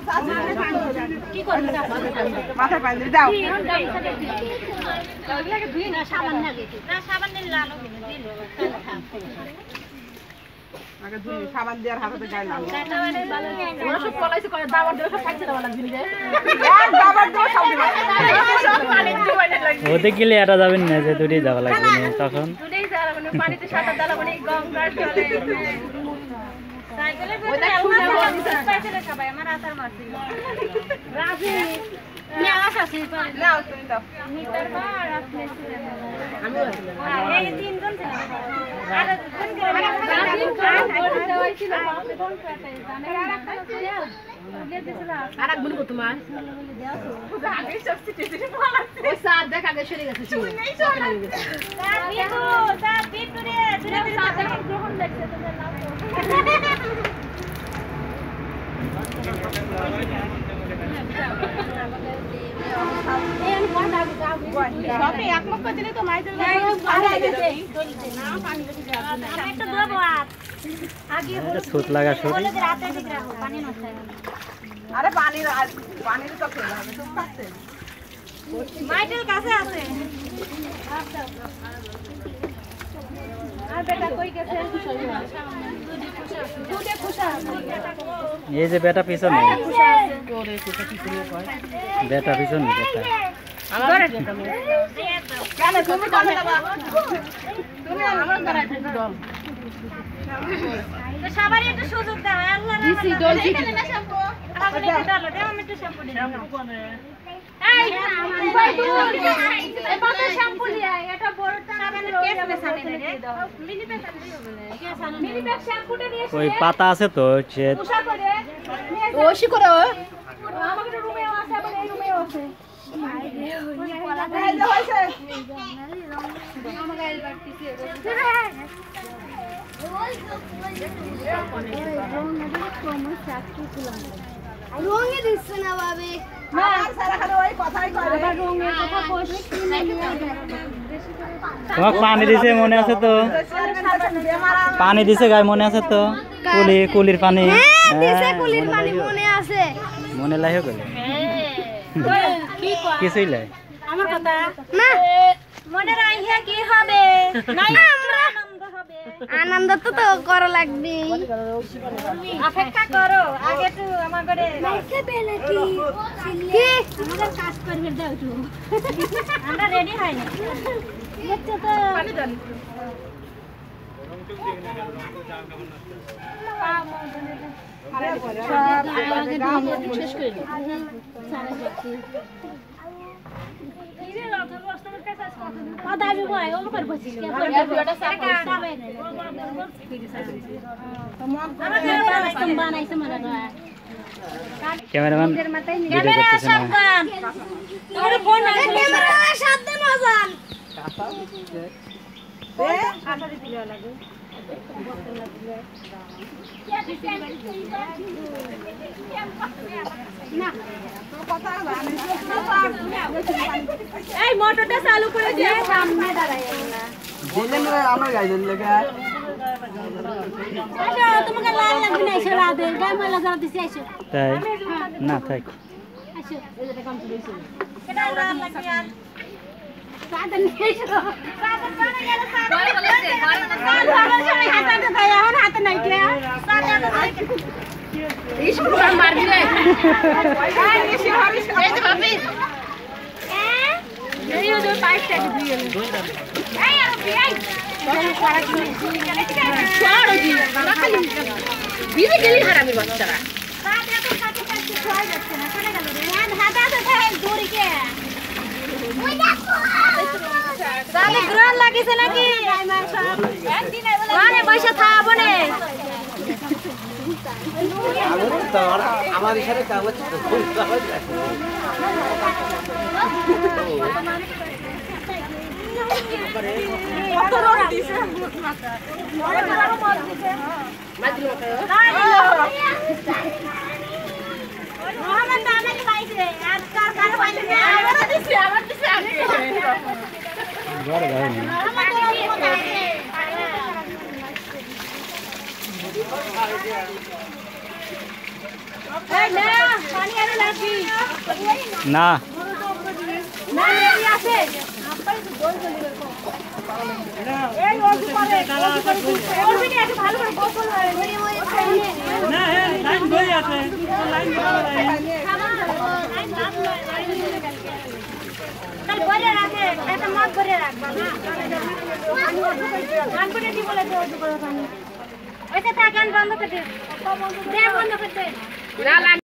কি করবে মাথায় পানি দাও সাবান না সাবান নিলে লালো দিল আগে দুই সাবান দিয়ে হাতে গায়ে লাগাও ওরা সব কলাইছে করে দাবার দিয়ে সব খাইতে দেওয়া লাগবে রে আর দাবার দিয়ে সব দিবা সব পানি দিয়ে বাইরে লাগবে ওতে গেলে এটা যাবেন না যে দুটোই যাওয়া লাগবে না তখন দুটোই যাওয়া লাগবে পানিতে সাঁতার দেওয়া লাগবে গঙ্গার জলে সাইকেলের ভিতরে সাইকেলে সবাই আমার আতার মারছিল রাজি না আশা ছিল নাও তুমি দাও মিটার বার আপনি আমি এই তিনজন ছিল আর কোন করে আরেক বলব তোমার আগে সব সিটি বলা ওই সাত দেখ আগে সরে গেছে তার ভিতরে ধীরে ধীরে সাত গ্রহণ দেখছে তোমরা নাও সবই একমত করে দিলে তো মাইতে না পানি দিতে যাবে না একটা দেবো আগে সুত লাগা শরীর বলে রাতে দিক রাখো পানি নষ্ট হয় আরে পানির তো খেলা হবে সব কাছে মাইটের কাছে আছে আর বেটা কই গেছে দুধে খুশা এই যে বেটা পিছনে খুশা আছে বেটা পিছনে বেটা কেন তুমি কমে দাও তুমি আমার দাঁড়াইতে দাও তো সবারই একটু সুযোগ দাও আল্লাহ দিছি দলছি না শ্যাম্পু আমাকে একটু দাও দাও আমি একটু শ্যাম্পু দিই এই এই বাবা শ্যাম্পু লিয়া এটা বড়টা সাবানের কেস মে সানি রে মিনি প্যাক সানি হবে মিনি প্যাক শ্যাম্পুটা নিয়ে ওই পাতা আছে তো সে উষা করে ওশি করে আমাকে রুমে আছে আবার এই রুমেও আছে এই যে হইছে আমাকে এলবার পিছে রঙে দিচ্ছে না বাবে আমার সারা খালি ওই কথাই কয় আবার রঙের কথা কোশ তোমাকে পানি দিছে মনে আছে তো পানি দিছে গায়ে মনে আছে তো কুলির পানি দিছে কুলির পানি মনে আছে মনে লাগে গেলে কি কয় কিছুই লাই আমার কথা না মনে রাখিয়া কি হবে নাই আমরা আনন্দ হবে আনন্দ তো করা লাগবে অপেক্ষা করো আগে তো আমার ঘরে লাইকে বেলে কি আমাদের কাজ করবে দাও একটু আমরা রেডি হই না বাচ্চা তো পানি দেন শেষ করে ক্যামেরাম্যান ভিডিও করতেছে না এই মোটরটা চালু করে দিয়ে সামনে দাঁড়ায় দিলেন আমার গাইলেন লেখা আচ্ছা তোমাকে লাল লাগবে না এসে লাল দেন গায়ে ময়লা জড়া দিছি এসে তাই না থাক আচ্ছা এই যেটা কম করে দিছি কেডা লাল লাগবে আর সাদন এসে সাদন বানা গেল সাদন হাতে দেয় এখন হাতে নাই কে সাদন এই শুরু মার দিলে এই যে ভাবি এই যে পাইপটা দিয়ে এই আর এই ছাড়ো জি খালি বিজে গেলি হারামি বাচ্চারা সাদা তো কাছে কাছে ছয় যাচ্ছে না চলে গেল রে হাতা তো খাই দড়ি কে ওই দেখো সালে গ্রান লাগিছে নাকি একদিন আরে পয়সা থাকবো না আমার ইশারে কাগজ বড় ভাই নেই এই না না না এই আছে এই ওষুধ পাবে ওষুধ নিয়ে একটু ভালো করে গোসল হয় না লাইন বই আছে লাইন কাল ভরে রাখে একটা মগ ভরে রাখবা না গান করে কি বলে তো ওষুধ করে পানি ওইটা তা গান বন্ধ করতে দে বন্ধ করতে না